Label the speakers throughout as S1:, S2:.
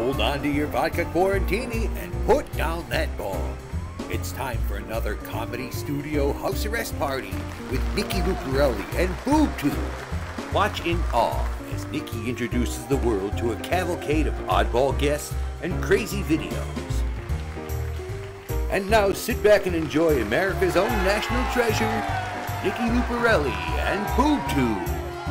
S1: hold on to your vodka quarantini and put down that ball. It's time for another Comedy Studio House Arrest Party with Niki and Boob. Watch in awe as Niki introduces the world to a cavalcade of oddball guests and crazy videos. And now sit back and enjoy America's own national treasure, Niki Luparelli and Boob.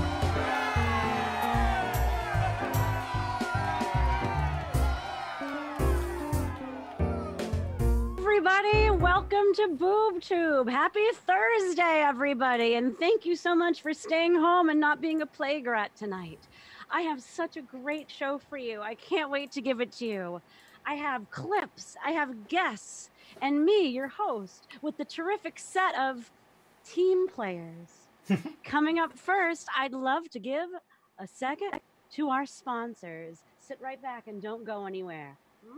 S2: Everybody, welcome to BoobTube. Happy Thursday, everybody, and thank you so much for staying home and not being a plague rat tonight. I have such a great show for you. I can't wait to give it to you. I have clips, I have guests, and me, your host, with the terrific set of team players. Coming up first, I'd love to give a second to our sponsors. Sit right back and don't go anywhere.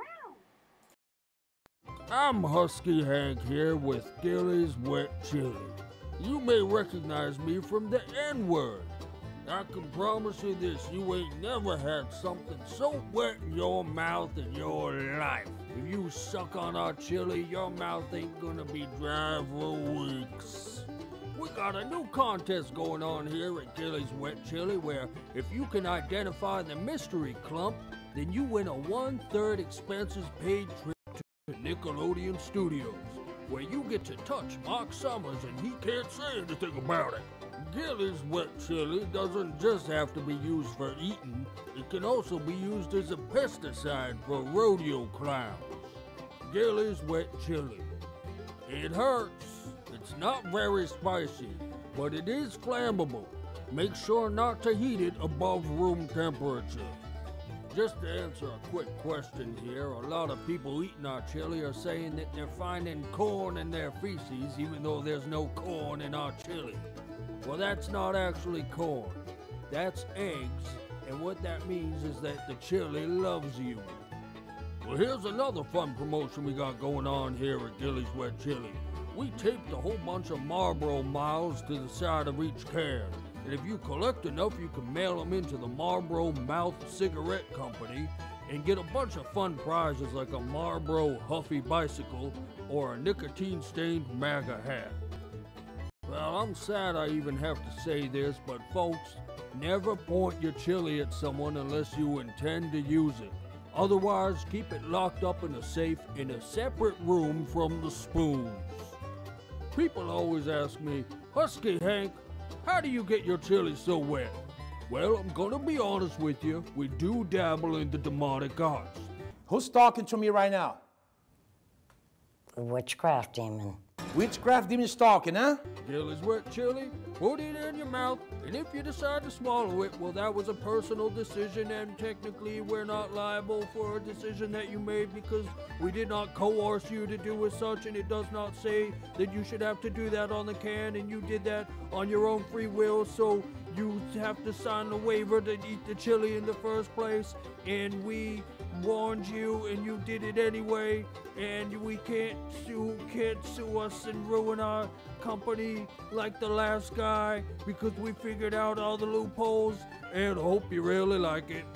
S3: I'm Husky Hank here with Gilly's Wet Chili. You may recognize me from the N-word. I can promise you this, you ain't never had something so wet in your mouth in your life. If you suck on our chili, your mouth ain't gonna be dry for weeks. We got a new contest going on here at Gilly's Wet Chili where if you can identify the mystery clump, then you win a 1/3 expenses paid trip to Nickelodeon Studios, where you get to touch Mark Summers and he can't say anything about it. Gilly's Wet Chili doesn't just have to be used for eating, it can also be used as a pesticide for rodeo clowns. Gilly's Wet Chili. It hurts. It's not very spicy, but it is flammable. Make sure not to heat it above room temperature. Just to answer a quick question here, a lot of people eating our chili are saying that they're finding corn in their feces even though there's no corn in our chili. Well, that's not actually corn. That's eggs, and what that means is that the chili loves you. Well, here's another fun promotion we got going on here at Gilly's Wet Chili. We taped a whole bunch of Marlboro miles to the side of each can. And if you collect enough, you can mail them into the Marlboro Mouth Cigarette Company and get a bunch of fun prizes like a Marlboro Huffy bicycle or a nicotine-stained MAGA hat. Well, I'm sad I even have to say this, but folks, never point your chili at someone unless you intend to use it. Otherwise, keep it locked up in a safe in a separate room from the spoons. People always ask me, Husky Hank, how do you get your chili so wet? Well, I'm gonna be honest with you. We do dabble in the demonic arts.
S4: Who's talking to me right now?
S5: Witchcraft demon.
S4: Witchcraft demon is talking, huh?
S3: Gilly's Wet Chili, put it in your mouth, and if you decide to swallow it, well, that was a personal decision, and technically we're not liable for a decision that you made because we did not coerce you to do as such, and it does not say that you should have to do that on the can, and you did that on your own free will, so you have to sign a waiver to eat the chili in the first place, and we warned you and you did it anyway, and we can't sue us and ruin our company like the last guy because we figured out all the loopholes, and hope you really like it.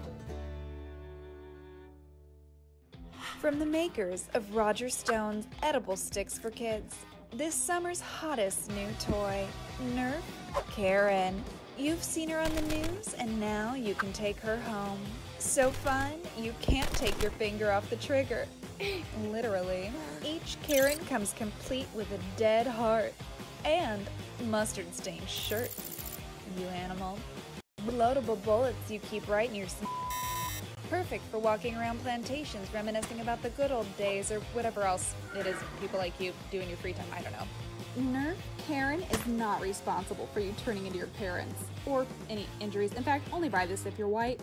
S6: From the makers of Roger Stone's edible sticks for kids, this summer's hottest new toy, Nerf Karen. You've seen her on the news, and now you can take her home. So fun, you can't take your finger off the trigger. Literally. Each Karen comes complete with a dead heart and mustard-stained shirt. You animal. Bloatable bullets you keep right in your perfect for walking around plantations reminiscing about the good old days or whatever else it is people like you do in your free time, I don't know. Nerf Karen is not responsible for you turning into your parents or any injuries. In fact, only buy this if you're white.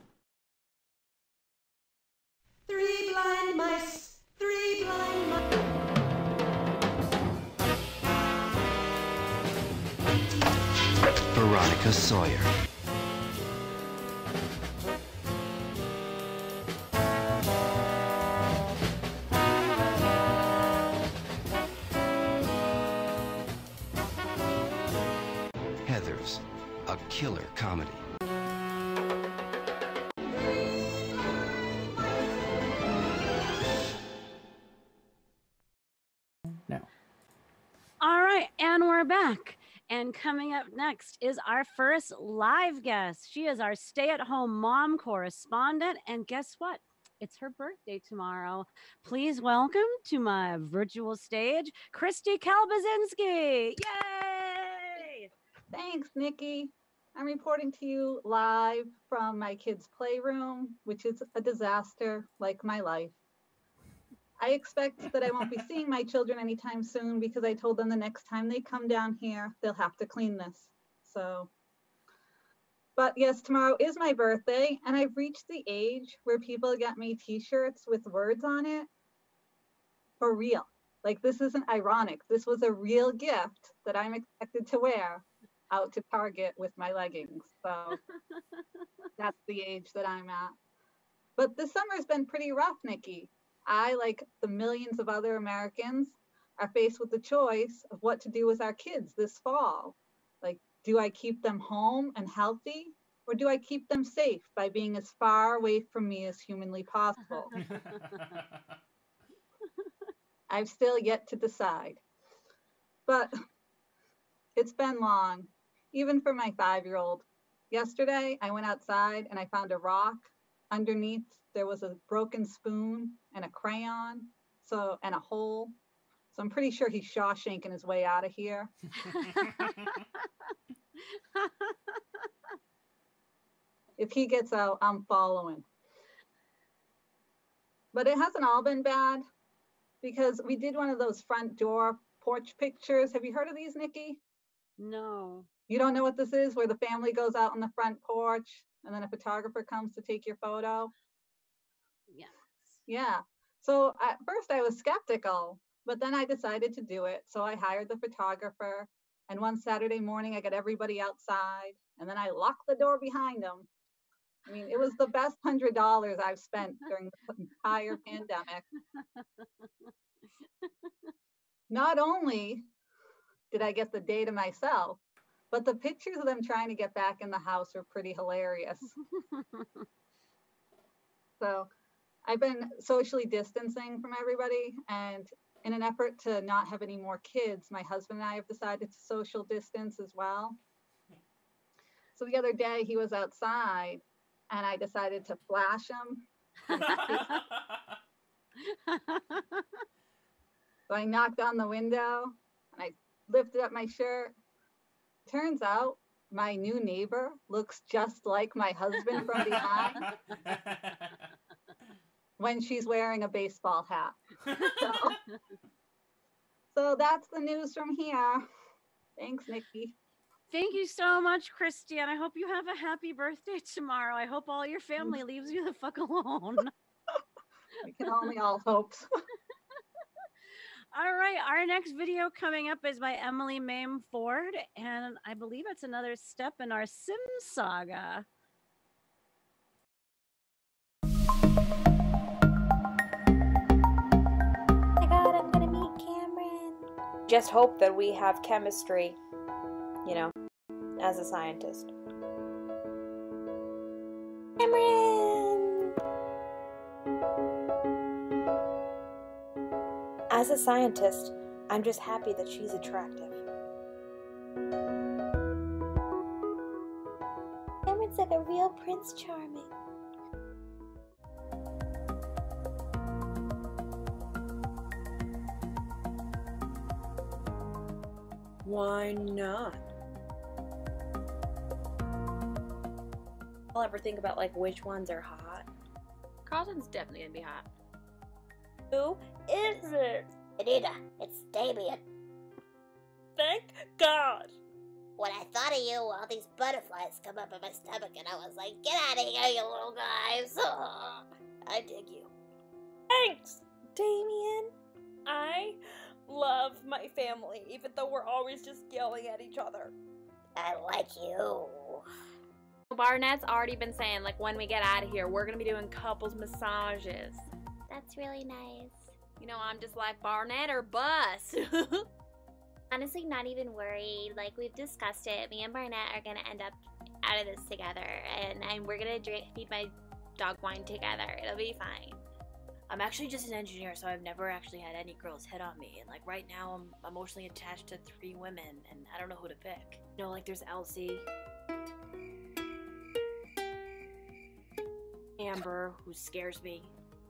S7: 3 blind mice, 3 blind mice.
S8: Veronica Sawyer. Heathers, a killer comedy.
S2: we're back. And coming up next is our first live guest. She is our stay-at-home mom correspondent. And guess what? It's her birthday tomorrow. Please welcome to my virtual stage, Christy Kalbazinski. Yay!
S5: Thanks, Nikki. I'm reporting to you live from my kids' playroom, which is a disaster like my life. I expect that I won't be seeing my children anytime soon because I told them the next time they come down here, they'll have to clean this. But yes, tomorrow is my birthday, and I've reached the age where people get me t-shirts with words on it for real. Like, this isn't ironic. This was a real gift that I'm expected to wear out to Target with my leggings. So that's the age that I'm at. But this summer's been pretty rough, Nikki. I, like the millions of other Americans, are faced with the choice of what to do with our kids this fall. Like, do I keep them home and healthy, or do I keep them safe by being as far away from me as humanly possible? I've still yet to decide. But it's been long, even for my 5-year-old. Yesterday, I went outside and I found a rock. Underneath, there was a broken spoon and a crayon, and a hole. So I'm pretty sure he's Shawshanking his way out of here. If he gets out, I'm following. But it hasn't all been bad, because we did one of those front door porch pictures. Have you heard of these, Nikki?
S2: No.
S5: You don't know what this is, where the family goes out on the front porch and then a photographer comes to take your photo?
S2: Yes.
S5: Yeah. So at first I was skeptical, but then I decided to do it. So I hired the photographer, and one Saturday morning I got everybody outside, and then I locked the door behind them. I mean, it was the best $100 I've spent during the entire pandemic. Not only did I get the day to myself, but the pictures of them trying to get back in the house are pretty hilarious. So I've been socially distancing from everybody, and in an effort to not have any more kids, my husband and I have decided to social distance as well. So the other day he was outside and I decided to flash him. So I knocked on the window and I lifted up my shirt. Turns out my new neighbor looks just like my husband from behind when she's wearing a baseball hat. So that's the news from here. Thanks, Nikki.
S2: Thank you so much, Christy, and I hope you have a happy birthday tomorrow. I hope all your family leaves you the fuck alone.
S5: We can only all hope.
S2: All right, our next video coming up is by Emily Mame Ford, and I believe it's another step in our Sims saga.
S6: Oh my god, I'm gonna meet Cameron.
S9: Just hope that we have chemistry, you know, as a scientist.
S6: Cameron!
S9: As a scientist, I'm just happy that she's attractive.
S6: Cameron's like a real Prince Charming.
S9: Why not? I'll ever think about like which ones are hot.
S10: Carlton's definitely gonna be hot.
S9: Who is it?
S11: Anita, it's Damien.
S9: Thank God.
S11: When I thought of you, all these butterflies come up in my stomach, and I was like, get out of here, you little guys. I dig you.
S9: Thanks, Damien. I love my family, even though we're always just yelling at each other.
S11: I like you.
S10: Barnett's already been saying, like, when we get out of here, we're gonna be doing couples massages.
S11: That's really nice.
S10: You know, I'm just like, Barnett or bus.
S11: Honestly, not even worried. Like, we've discussed it. Me and Barnett are gonna end up out of this together, and we're gonna feed my dog wine together. It'll be fine.
S10: I'm actually just an engineer, so I've never actually had any girls hit on me. And like right now, I'm emotionally attached to 3 women, and I don't know who to pick. You know, like there's Elsie, Amber, who scares me,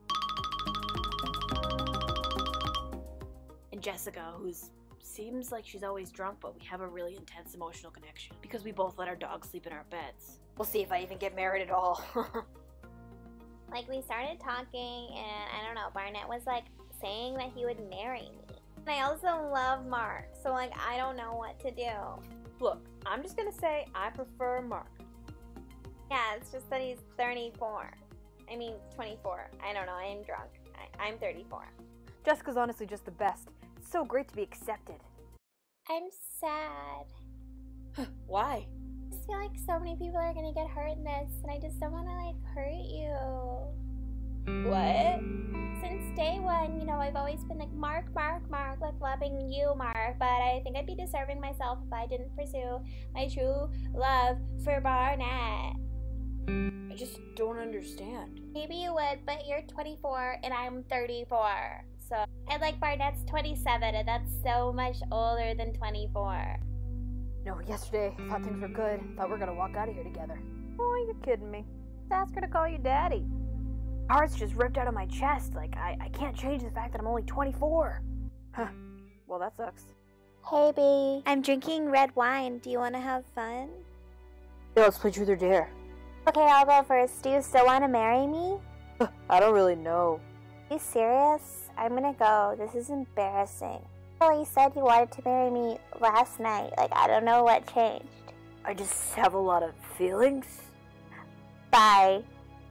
S10: and Jessica, who seems like she's always drunk, but we have a really intense emotional connection because we both let our dogs sleep in our beds. We'll see if I even get married at all.
S11: Like, we started talking, and I don't know, Barnett was, like, saying that he would marry me. And I also love Mark, so, like, I don't know what to do.
S9: Look, I'm just gonna say I prefer Mark.
S11: Yeah, it's just that he's 34. I mean, 24. I don't know, I am drunk. I'm 34.
S9: Jessica's honestly just the best. It's so great to be accepted.
S11: I'm sad.
S9: Why?
S11: I just feel like so many people are gonna get hurt in this, and I just don't wanna, like, hurt you.
S9: What?
S11: Since day one, you know, I've always been like, Mark, like loving you, Mark, but I think I'd be deserving myself if I didn't pursue my true love for Barnett.
S9: I just don't understand.
S11: Maybe you would, but you're 24 and I'm 34. So, and like Barnett's 27, and that's so much older than 24.
S9: No, yesterday I thought things were good. I thought we were gonna walk out of here together. Oh, you're kidding me. Just ask her to call you daddy. My heart's just ripped out of my chest. Like, I can't change the fact that I'm only 24. Huh. Well, that sucks.
S11: Hey, babe. I'm drinking red wine. Do you want to have fun?
S9: Yeah, let's play truth or dare.
S11: Okay, I'll go first. Do you still want to marry me?
S9: I don't really know.
S11: Are you serious? I'm gonna go. This is embarrassing. Well, you said you wanted to marry me last night. Like, I don't know what changed.
S9: I just have a lot of feelings.
S11: Bye.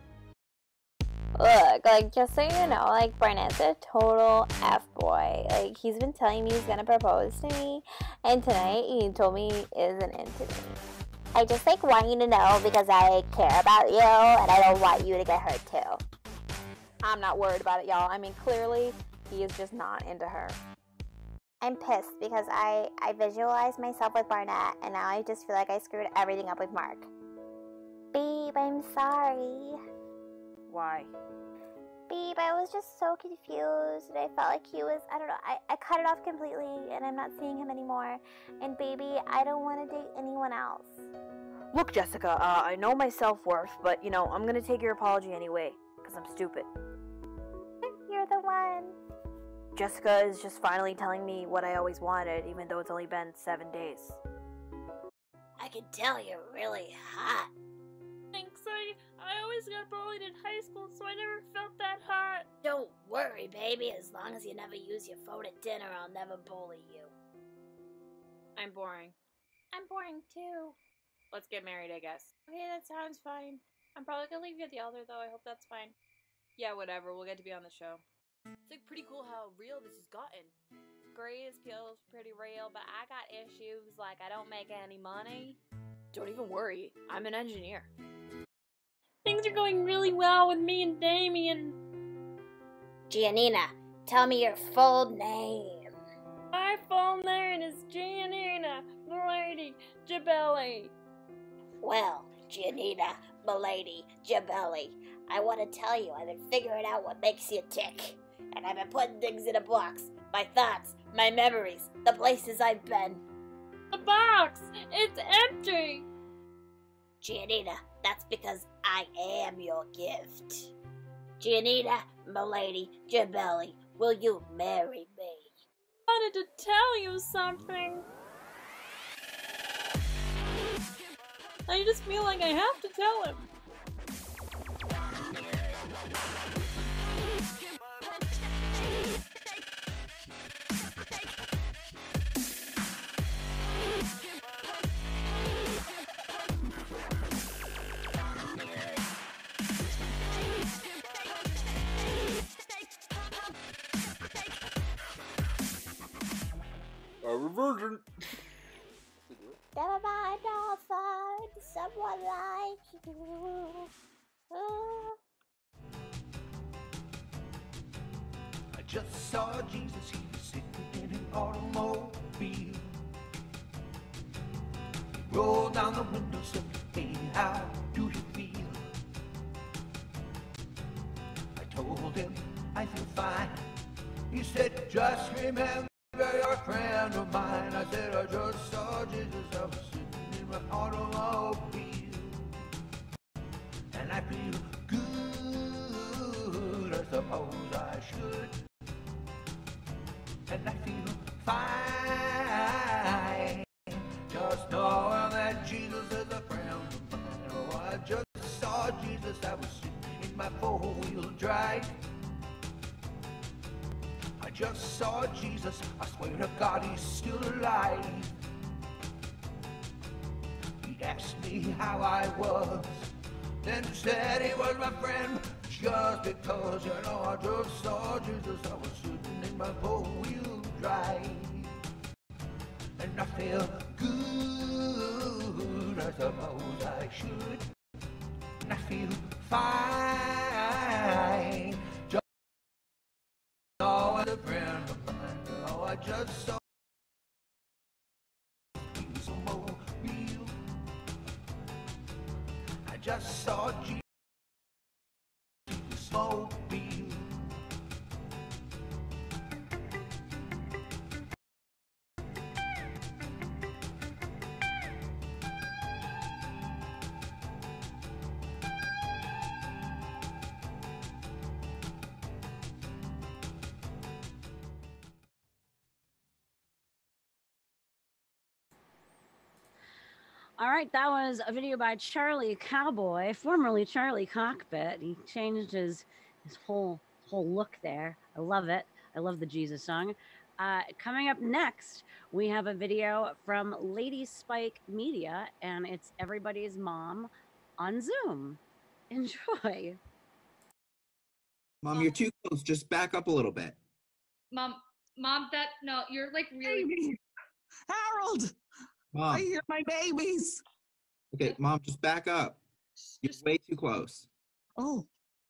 S11: Look, like, just so you know, like, Barnett's a total F-boy. Like, he's been telling me he's gonna propose to me, and tonight he told me he isn't into me. I just, like, want you to know because I care about you, and I don't want you to get hurt, too.
S9: I'm not worried about it, y'all. I mean, clearly, he is just not into her.
S11: I'm pissed because I visualized myself with Barnett, and now I just feel like I screwed everything up with Mark. Babe, I'm sorry.
S9: Why?
S11: Babe, I was just so confused, and I felt like he was, I don't know, I cut it off completely, and I'm not seeing him anymore. And baby, I don't want to date anyone else.
S9: Look, Jessica, I know my self-worth, but, you know, I'm gonna take your apology anyway, because I'm stupid.
S11: You're the one.
S9: Jessica is just finally telling me what I always wanted, even though it's only been 7 days.
S11: I can tell you're really hot.
S10: Thanks, I always got bullied in high school, so I never felt that hot.
S11: Don't worry, baby. As long as you never use your phone at dinner, I'll never bully you.
S10: I'm boring.
S11: I'm boring, too.
S10: Let's get married, I guess. Okay, that sounds fine. I'm probably gonna leave you at the altar, though. I hope that's fine. Yeah, whatever. We'll get to be on the show. It's like pretty cool how real this has gotten. Grace feels pretty real, but I got issues like I don't make any money. Don't even worry. I'm an engineer. Things are going really well with me and Damien.
S11: Giannina, tell me your full name.
S10: My full name is Giannina Milady Gibelli.
S11: Well, Giannina Milady Gibelli, I want to tell you I've been figuring out what makes you tick. And I've been putting things in a box. My thoughts, my memories, the places I've been.
S10: The box! It's empty!
S11: Giannina, that's because I am your gift. Giannina Milady Gibelli, will you marry me?
S10: I wanted to tell you something. I just feel like I have to tell him.
S3: I'm a virgin.
S11: Never mind, I'll find someone like you.
S8: I just saw Jesus, he was sitting in an automobile. He rolled down the window, said, "Hey, how do you feel?" I told him I feel fine. He said, just remember you're a friend of mine. I said, I just saw Jesus. I was sitting in my automobile. And I feel good, I suppose I should. And I feel fine, just knowing that Jesus is a friend of mine. Oh, I just saw Jesus. I was sitting in my four-wheel drive. I just saw Jesus. I swear to God, he's still alive. He asked me how I was, then said he was my friend. Just because, you know, I just saw Jesus. I was sitting in my four-wheel drive. And I feel good, I suppose I should. And I feel fine, just knowing a friend of mine. Oh, I just saw he's a mobile. I just saw Jesus mobile.
S2: All right, that was a video by Charlie Cowboy, formerly Charlie Cockpit. He changed his whole look there. I love it. I love the Jesus song. Coming up next, we have a video from Lady Spike Media, and it's Everybody's Mom on Zoom. Enjoy.
S12: Mom, you're too close. Just back up a little bit.
S10: Mom, that no, you're like really.
S13: Harold,
S12: Mom.
S13: I hear my babies.
S12: Okay, Mom, just back up. You're way too close.
S13: Oh.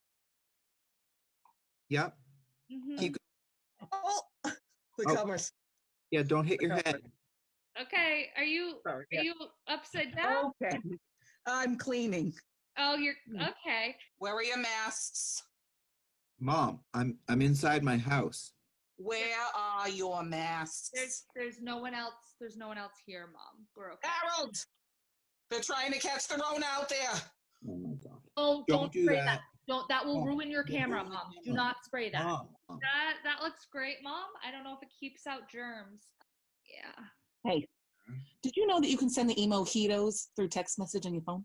S12: Yep. Keep
S13: going. Oh, the covers.
S12: Yeah, don't hit your head.
S10: Okay, are you upside down?
S13: Okay, I'm cleaning.
S10: Oh, you're okay.
S13: Where are your masks?
S12: Mom, I'm inside my house.
S13: Where are your masks?
S10: There's no one else. There's no one else here, Mom. We're okay.
S13: Harold, they're trying to catch the Rona out there.
S12: Oh my God.
S10: Oh, don't
S12: do
S10: spray
S12: that.
S10: that. That will ruin your camera, Mom. Do not spray that.
S12: Mom.
S10: That looks great, Mom. I don't know if it keeps out germs. Yeah.
S13: Hey, did you know that you can send the emojitos through text message on your phone?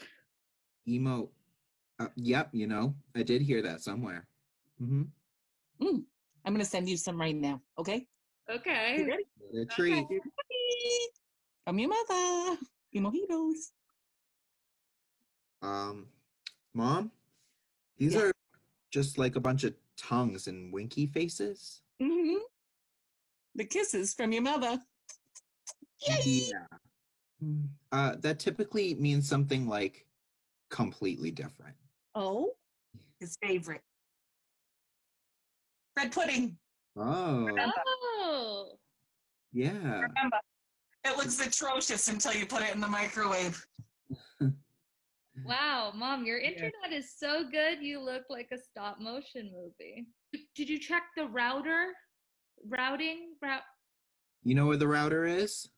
S12: Yep, you know, I did hear that somewhere. Mm-hmm.
S13: I'm going to send you some right now, okay?
S10: Okay.
S13: You ready?
S12: A treat.
S13: Okay. From your mother. Emojitos.
S12: Mom, these are just like a bunch of tongues and winky faces.
S13: Mm-hmm. The kisses from your mother. Yay!
S12: Yeah. That typically means something like completely different.
S13: Oh, his favorite. Bread pudding.
S12: Oh.
S13: Remember.
S10: Oh.
S12: Yeah.
S13: Remember, it looks atrocious until you put it in the microwave.
S10: Wow, Mom, your internet is so good. You look like a stop motion movie. Did you check the routing?
S12: You know where the router is?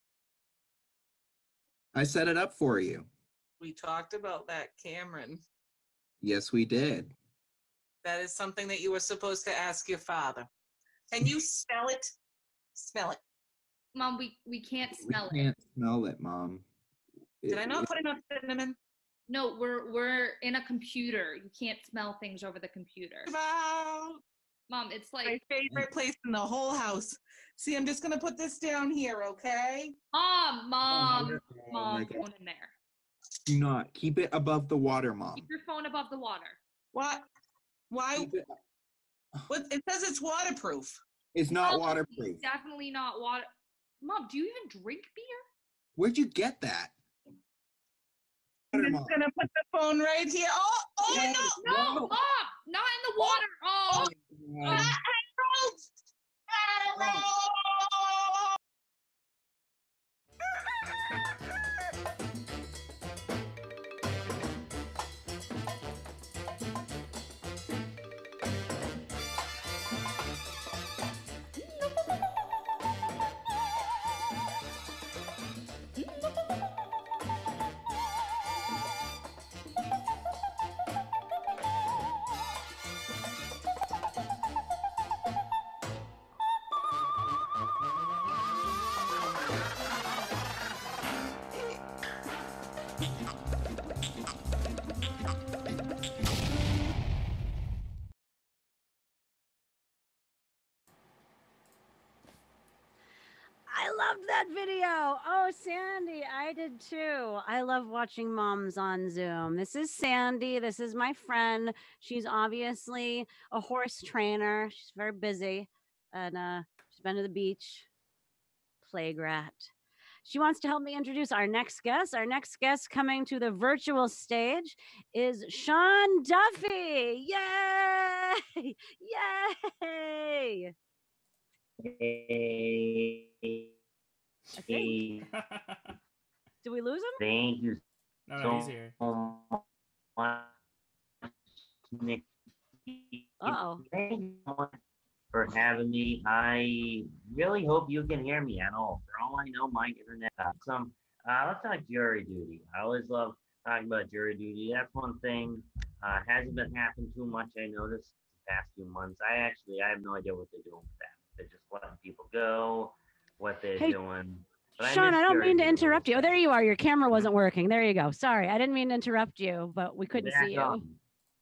S12: I set it up for you.
S13: We talked about that, Cameron.
S12: Yes, we did.
S13: That is something that you were supposed to ask your father. Can you smell it? Smell it.
S10: Mom, we can't smell it.
S12: We can't smell it, Mom.
S13: Did I not put enough cinnamon?
S10: No, we're in a computer. You can't smell things over the computer. Mom, it's like
S13: my favorite place in the whole house. See, I'm just gonna put this down here, okay?
S10: Mom, phone in there.
S12: Do not. Keep it above the water, Mom.
S10: Keep your phone above the water.
S13: What? Why? What? It says it's waterproof.
S12: It's not waterproof.
S10: It's definitely not water. Mom, do you even drink beer?
S12: Where'd you get that?
S13: I'm just gonna put the phone right here. Oh no!
S10: No, Mom, not in the water. Oh,
S13: Harold! ！
S2: I loved that video. Oh, Sandy, I did too. I love watching moms on Zoom. This is Sandy. This is my friend. She's obviously a horse trainer. She's very busy, and she's been to the beach. Plague rat. She wants to help me introduce our next guest. Our next guest coming to the virtual stage is Sean Duffy. Yay! Yay!
S14: Hey.
S2: Did we lose him?
S14: Thank you
S15: No, he's here.
S14: much, Niki.
S2: Uh-oh.
S14: Thank you so much for having me. I really hope you can hear me at all. For all I know, my internet. Let's talk jury duty. I always love talking about jury duty. That's one thing. Hasn't been happening too much. I noticed the past few months. I have no idea what they're doing with that. They're just letting people go. What they're doing. But
S2: Sean, I don't mean to
S14: jury
S2: interrupt
S14: duty.
S2: you. Oh, there you are. Your camera wasn't working. There you go. Sorry, I didn't mean to interrupt you, but we couldn't see you.
S14: on.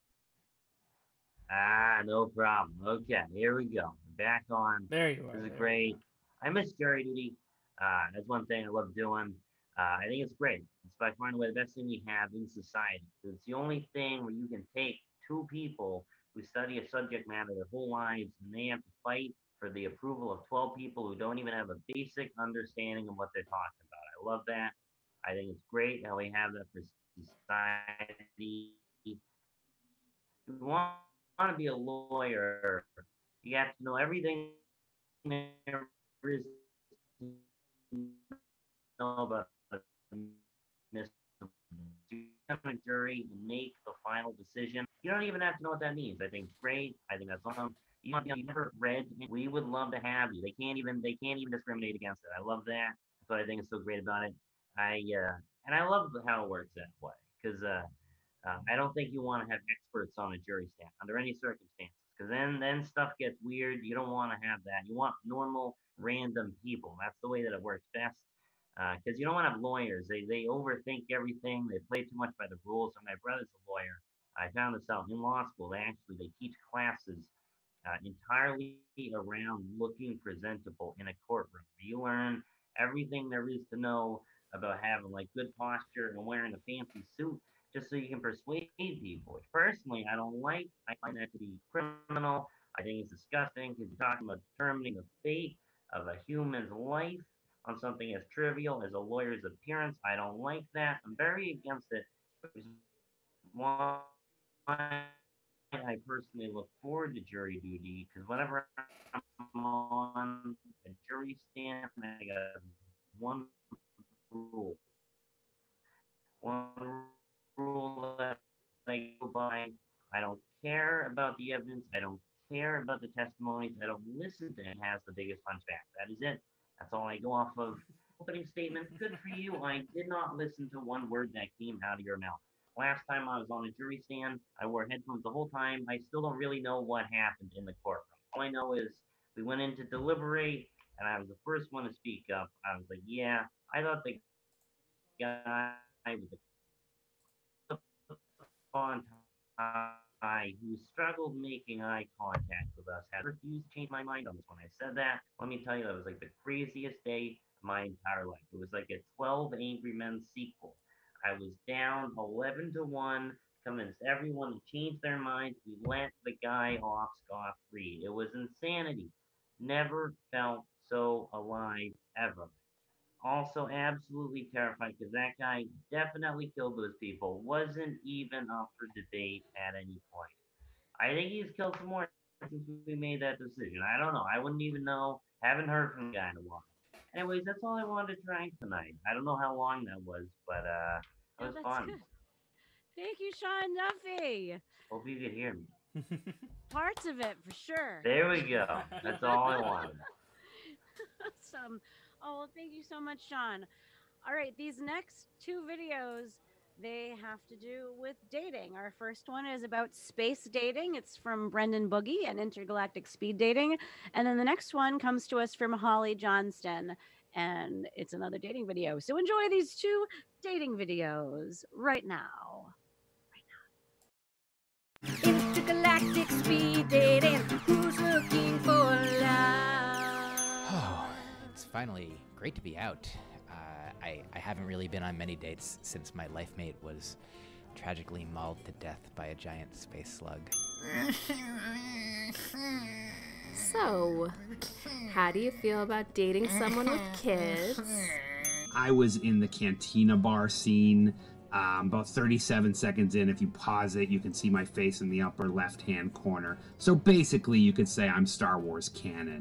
S14: No problem. Okay, here we go. Back on.
S15: There you are.
S14: This is great. I miss jury duty. That's one thing I love doing. I think it's great. It's by far and away the best thing we have in society. It's the only thing where you can take two people who study a subject matter their whole lives and they have to fight for the approval of 12 people who don't even have a basic understanding of what they're talking about. I love that. I think it's great how we have that for society. If you want to be a lawyer, you have to know everything there is to know about this a jury and make the final decision. You don't even have to know what that means. I think it's great. I think that's awesome. You never read. We would love to have you. They can't even discriminate against it. I love that. That's what I think is so great about it. And I love how it works that way because I don't think you want to have experts on a jury stand under any circumstances because then stuff gets weird. You don't want to have that. You want normal, random people. That's the way that it works best. Because you don't want to have lawyers. They overthink everything. They play too much by the rules. And my brother's a lawyer. I found this out in law school. They teach classes entirely around looking presentable in a courtroom. You learn everything there is to know about having like good posture and wearing a fancy suit just so you can persuade people. Which personally I don't like. I find that to be criminal. I think it's disgusting because you're talking about determining the fate of a human's life on something as trivial as a lawyer's appearance. I don't like that. I'm very against it. Why I personally look forward to jury duty because whenever I'm on a jury stand, I got one rule. One rule that I go by. I don't care about the evidence. I don't care about the testimonies. I don't listen to it. Has the biggest punch back. That is it. That's all I go off of. Opening statement. Good for you. I did not listen to one word that came out of your mouth. Last time I was on a jury stand, I wore headphones the whole time. I still don't really know what happened in the courtroom. All I know is we went in to deliberate, and I was the first one to speak up. I was like, yeah, I thought the guy with the on tie who struggled making eye contact with us had refused to change my mind on this one. I said that. Let me tell you, that was like the craziest day of my entire life. It was like a 12 Angry Men sequel. I was down 11-1, convinced everyone to change their minds. We let the guy off scot-free. It was insanity. Never felt so alive ever. Also, absolutely terrified because that guy definitely killed those people. Wasn't even up for debate at any point. I think he's killed some more since we made that decision. I don't know. I wouldn't even know. Haven't heard from the guy in a while. Anyways, that's all I wanted to try tonight. I don't know how long that was, but it was fun.
S2: Good. Thank you, Sean Duffy.
S14: Hope you could hear me.
S2: Parts of it for sure.
S14: There we go. That's all I wanted.
S2: Awesome. Oh, well, thank you so much, Sean. All right, these next two videos, they have to do with dating. Our first one is about space dating. It's from Brendan Boogie and intergalactic speed dating. And then the next one comes to us from Holly Johnston, and it's another dating video. So enjoy these two dating videos right now.
S15: Intergalactic speed dating. Who's looking for love?
S16: Oh, it's finally great to be out. I haven't really been on many dates since my life mate was tragically mauled to death by a giant space slug.
S17: So, how do you feel about dating someone with kids?
S18: I was in the cantina bar scene. About 37 seconds in, if you pause it, you can see my face in the upper left-hand corner. So basically, you could say I'm Star Wars canon.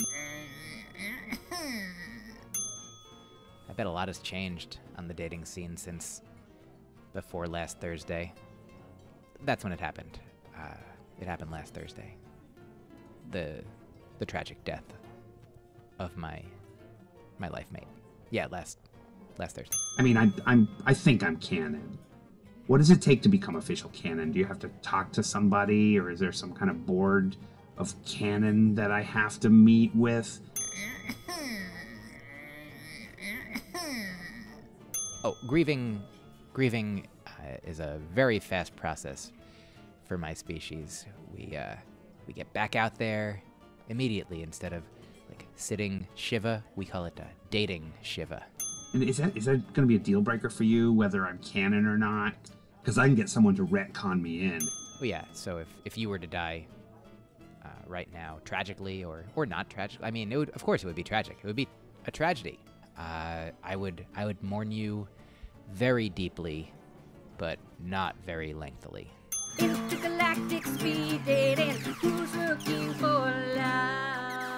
S16: I bet a lot has changed on the dating scene since before last Thursday. That's when it happened. It happened last Thursday. The tragic death of my life mate. Yeah, last Thursday.
S18: I mean, I think I'm canon. What does it take to become official canon? Do you have to talk to somebody, or is there some kind of board of canon that I have to meet with?
S16: Oh, grieving is a very fast process for my species. We get back out there immediately instead of like sitting Shiva. We call it dating Shiva.
S18: And is that going to be a deal breaker for you, whether I'm canon or not? Because I can get someone to retcon me in.
S16: Well, yeah. So if you were to die right now, tragically or not tragic, I mean, of course it would be tragic. It would be a tragedy. I would mourn you very deeply, but not very lengthily.
S15: Intergalactic speed dating. Who's looking for love?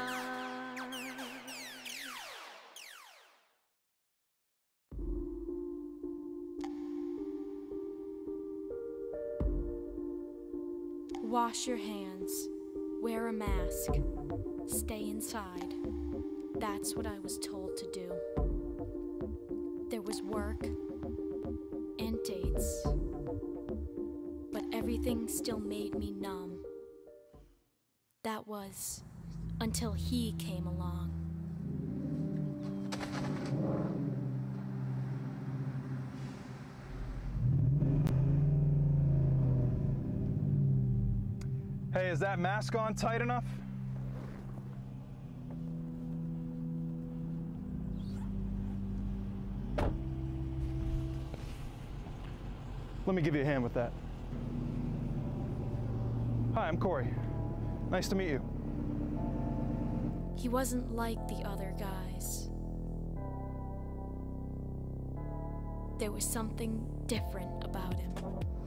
S19: Wash your hands. Wear a mask. Stay inside. That's what I was told to do. There was work and dates, but everything still made me numb. That was until he came along.
S20: Hey, is that mask on tight enough? Let me give you a hand with that. Hi, I'm Corey. Nice to meet you.
S19: He wasn't like the other guys. There was something different about him.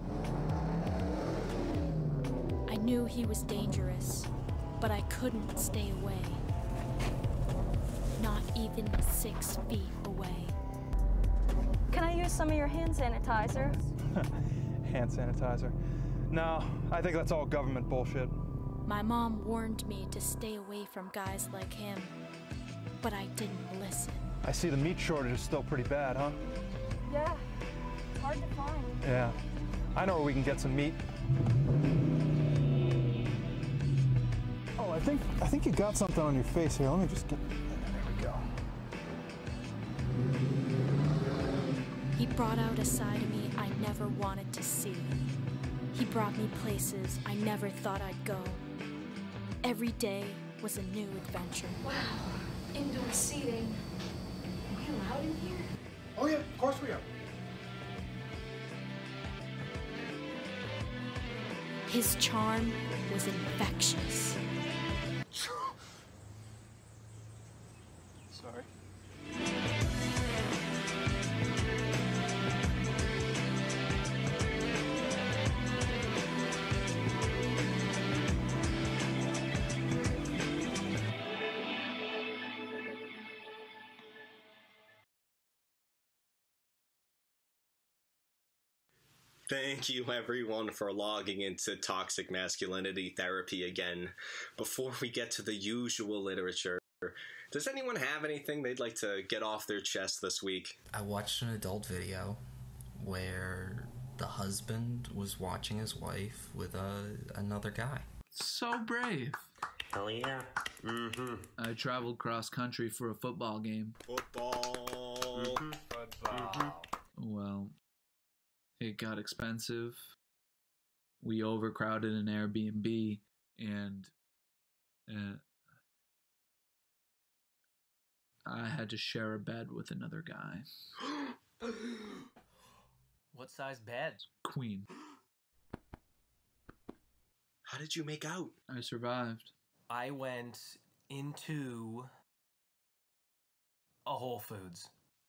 S19: I knew he was dangerous, but I couldn't stay away. Not even 6 feet away.
S9: Can I use some of your hand sanitizer?
S20: Hand sanitizer. No, I think that's all government bullshit.
S19: My mom warned me to stay away from guys like him, but I didn't listen.
S20: I see the meat shortage is still pretty bad, huh?
S9: Yeah, it's hard to find.
S20: Yeah. I know where we can get some meat. Oh, I think you got something on your face here. Let me just get... There we go.
S19: He brought out a side of me I never wanted to see. He brought me places I never thought I'd go. Every day was a new adventure.
S15: Wow, indoor seating. Are we allowed in here?
S20: Oh yeah, of course we are.
S19: His charm was infectious.
S20: Sorry.
S21: Thank you everyone for logging into Toxic Masculinity Therapy again. Before we get to the usual literature, does anyone have anything they'd like to get off their chest this week?
S22: I watched an adult video where the husband was watching his wife with another guy.
S23: So brave.
S22: Hell yeah. Mm-hmm.
S23: I traveled cross country for a football game.
S21: Football.
S22: Football.
S1: Well, it got expensive. We overcrowded an Airbnb, and I had to share a bed with another guy.
S4: What size bed?
S1: Queen.
S21: How did you make out?
S1: I survived.
S4: I went into a Whole Foods.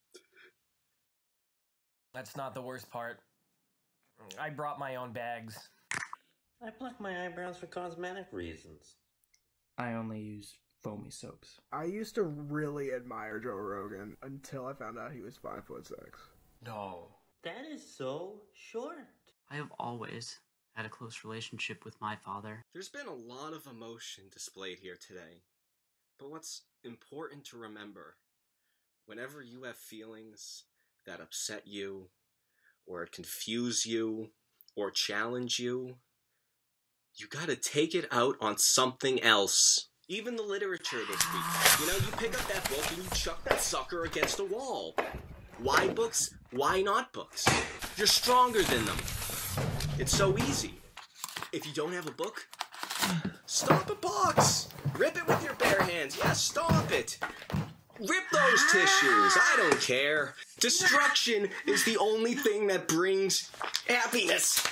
S4: That's not the worst part. I brought my own bags.
S23: I pluck my eyebrows for cosmetic reasons.
S24: I only use foamy soaps.
S25: I used to really admire Joe Rogan until I found out he was 5'6".
S23: No. That is so short.
S26: I have always had a close relationship with my father.
S21: There's been a lot of emotion displayed here today. But what's important to remember, whenever you have feelings that upset you, or confuse you, or challenge you, you gotta take it out on something else. Even the literature this week. You know, you pick up that book and you chuck that sucker against a wall. Why books? Why not books? You're stronger than them. It's so easy. If you don't have a book, stomp a box. Rip it with your bare hands. Yeah, stomp it. Rip those tissues. I don't care. Destruction is the only thing that brings happiness.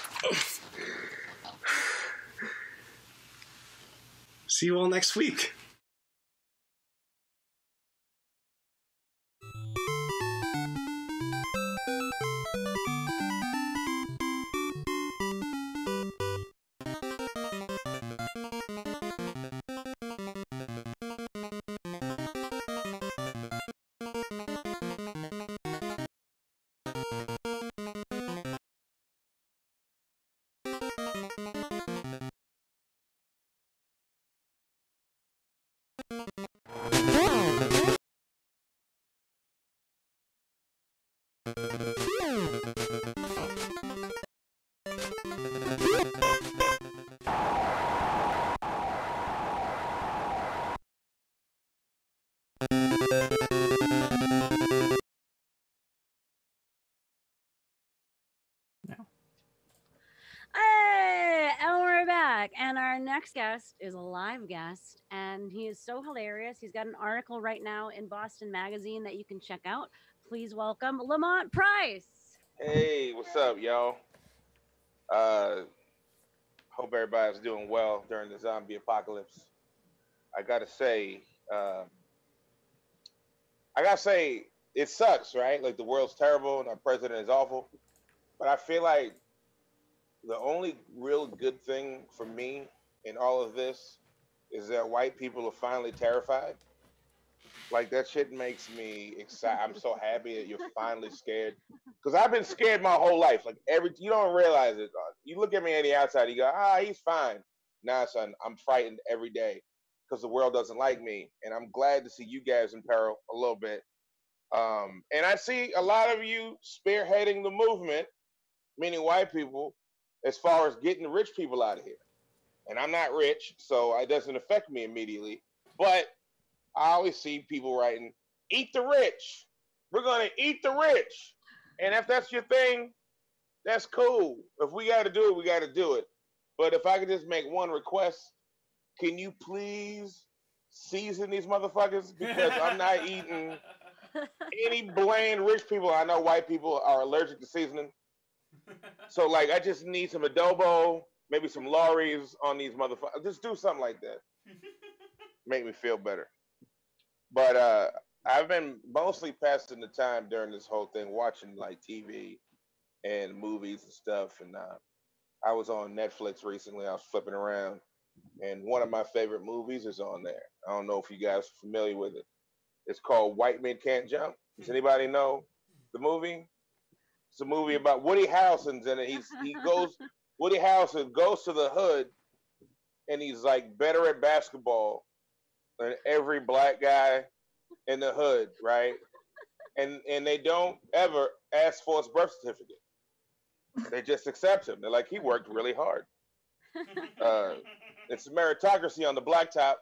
S21: See you all next week.
S2: Hey, and we're back. And our next guest is a live guest, and he is so hilarious. He's got an article right now in Boston Magazine that you can check out. Please welcome Lamont Price.
S27: Hey, what's up, y'all? Hope everybody's doing well during the zombie apocalypse. I gotta say, it sucks, right? Like, the world's terrible and our president is awful. But I feel like the only real good thing for me in all of this is that white people are finally terrified. Like, that shit makes me excited. I'm so happy that you're finally scared. Because I've been scared my whole life. Like, you don't realize it. You look at me on the outside, you go, he's fine. Nah, son, I'm frightened every day because the world doesn't like me. And I'm glad to see you guys in peril a little bit. And I see a lot of you spearheading the movement, meaning white people, as far as getting the rich people out of here. And I'm not rich, so it doesn't affect me immediately. But I always see people writing, eat the rich. We're going to eat the rich. And if that's your thing, that's cool. If we got to do it, we got to do it. But if I could just make one request, can you please season these motherfuckers? Because I'm not eating any bland rich people. I know white people are allergic to seasoning. So, like, I just need some adobo, maybe some Lorries on these motherfuckers. Just do something like that. Make me feel better. But I've been mostly passing the time during this whole thing watching, like, TV and movies and stuff. And I was on Netflix recently. I was flipping around. And one of my favorite movies is on there. I don't know if you guys are familiar with it. It's called White Men Can't Jump. Does anybody know the movie? It's a movie about Woody Harrelson's in it. Woody Harrelson goes to the hood, and he's like better at basketball than every black guy in the hood, right? And they don't ever ask for his birth certificate. They just accept him. They're like, he worked really hard. It's meritocracy on the blacktop.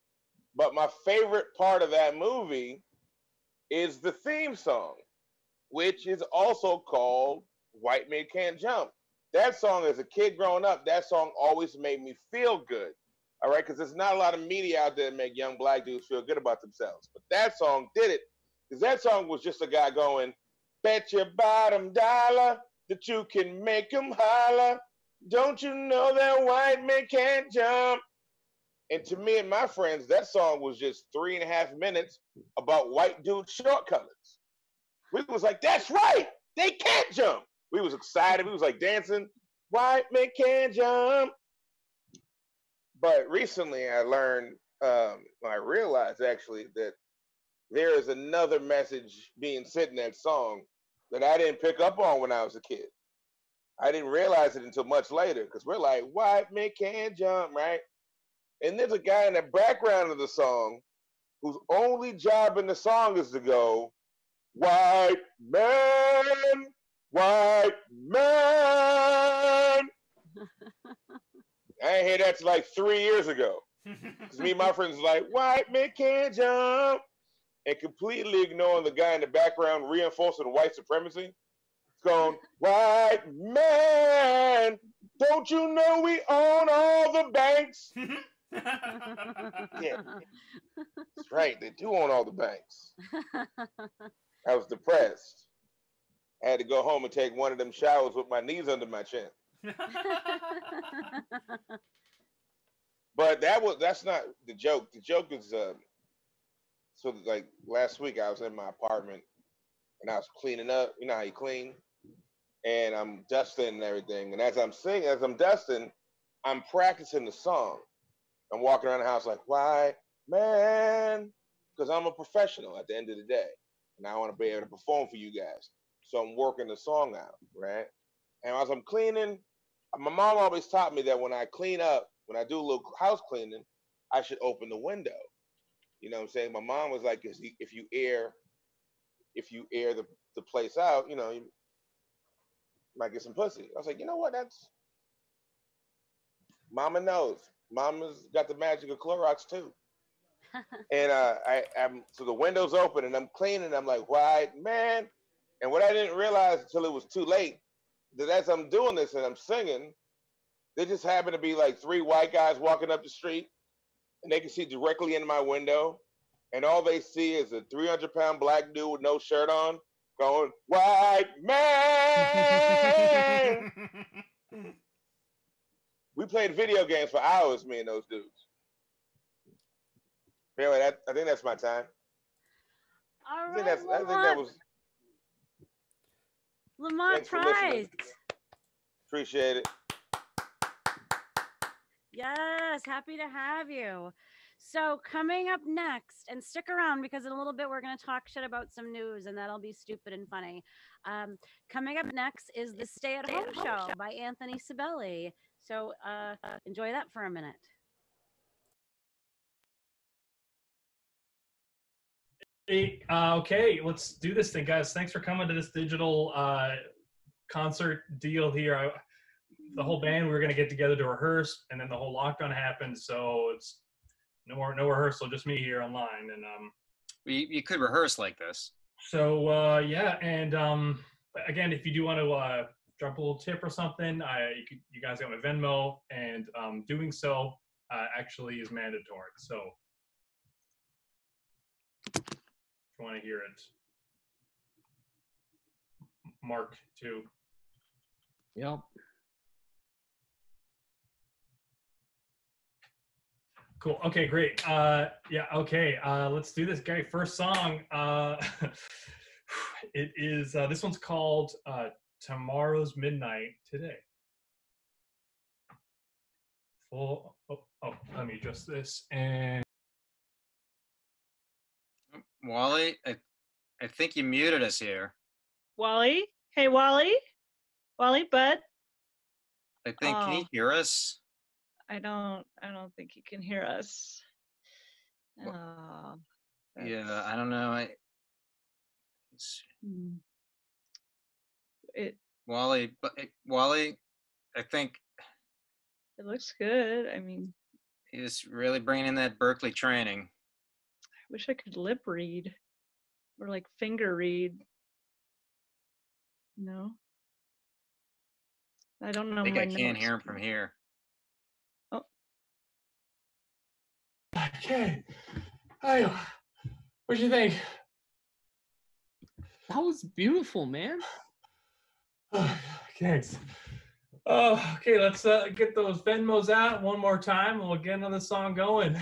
S27: But my favorite part of that movie is the theme song. which is also called White Men Can't Jump. That song, as a kid growing up, that song always made me feel good. All right, because there's not a lot of media out there that make young black dudes feel good about themselves. But that song did it, because that song was just a guy going, bet your bottom dollar that you can make them holler. Don't you know that white men can't jump? And to me and my friends, that song was just 3.5 minutes about white dude shortcomings. We was like, that's right, they can't jump. We was excited. We was like dancing, white men can't jump. But recently I learned, I realized actually that there is another message being said in that song that I didn't pick up on when I was a kid. I didn't realize it until much later, because we're like, white men can't jump, right? And there's a guy in the background of the song whose only job in the song is to go, white man, white man. I ain't hear that till like 3 years ago. Because me and my friends was like, white men can't jump. And completely ignoring the guy in the background reinforcing white supremacy. It's going, white man, don't you know we own all the banks? Yeah. That's right, they do own all the banks. I was depressed. I had to go home and take one of them showers with my knees under my chin. But that's not the joke. The joke is so like last week I was in my apartment and I was cleaning up. You know how you clean? And I'm dusting and everything. And as I'm dusting, I'm practicing the song. I'm walking around the house like, white man, because I'm a professional at the end of the day. And I want to be able to perform for you guys. So I'm working the song out, right? And as I'm cleaning, my mom always taught me that when I clean up, when I do a little house cleaning, I should open the window. You know what I'm saying? My mom was like, if you air the place out, you know, you might get some pussy. I was like, you know what? That's Mama knows. Mama's got the magic of Clorox too. And so the window's open and I'm cleaning. I'm like, white man. And what I didn't realize until it was too late, that as I'm doing this and I'm singing, there just happened to be like 3 white guys walking up the street, and they can see directly into my window, and all they see is a 300-pound black dude with no shirt on going, white man. We played video games for hours, me and those dudes. Anyway, I think that's my time.
S2: All
S27: I think
S2: right,
S27: that was.
S2: Lamont Price.
S27: Appreciate it.
S2: Yes, happy to have you. So coming up next, and stick around because in a little bit we're going to talk shit about some news, and that'll be stupid and funny. Coming up next is the Stay at Home Show by Anthony Sibeli. So enjoy that for a minute.
S3: Hey, okay, let's do this thing, guys. Thanks for coming to this digital concert deal here. The whole band, we were going to get together to rehearse, and then the whole lockdown happened, so it's no rehearsal, just me here online. And
S5: you could rehearse like this.
S3: So yeah, and again, if you do want to drop a little tip or something, you guys got my Venmo, and doing so actually is mandatory. So if you want to hear it, Mark too.
S1: Yep.
S3: Cool. Okay, great. Yeah, okay. Let's do this, guy. First song. It is, this one's called Tomorrow's Midnight Today. Let me adjust this. And
S5: Wally, I think you muted us here.
S6: Wally? Hey, Wally? Wally, bud?
S5: I think, can you hear us?
S6: I don't think he can hear us. Oh,
S5: yeah, I don't know. Wally, I think
S6: it looks good. I mean,
S5: he's really bringing in that Berkeley training.
S6: I wish I could lip read or like finger read. No. I don't know
S5: I think
S6: my
S5: I can't
S6: notes.
S5: hear him from here.
S3: Okay. Hey, what'd you think?
S1: That was beautiful, man.
S3: Thanks. Oh, okay, let's get those Venmos out one more time and we'll get another song going.